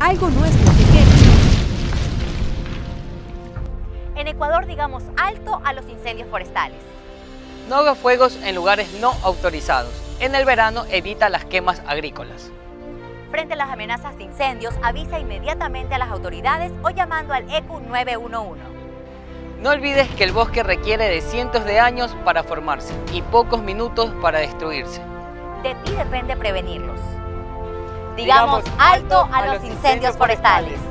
algo nuestro se quema. En Ecuador digamos alto a los incendios forestales. No haga fuegos en lugares no autorizados. En el verano evita las quemas agrícolas. Frente a las amenazas de incendios, avisa inmediatamente a las autoridades o llamando al ECU 911. No olvides que el bosque requiere de cientos de años para formarse y pocos minutos para destruirse. De ti depende prevenirlos. Digamos alto a los incendios forestales.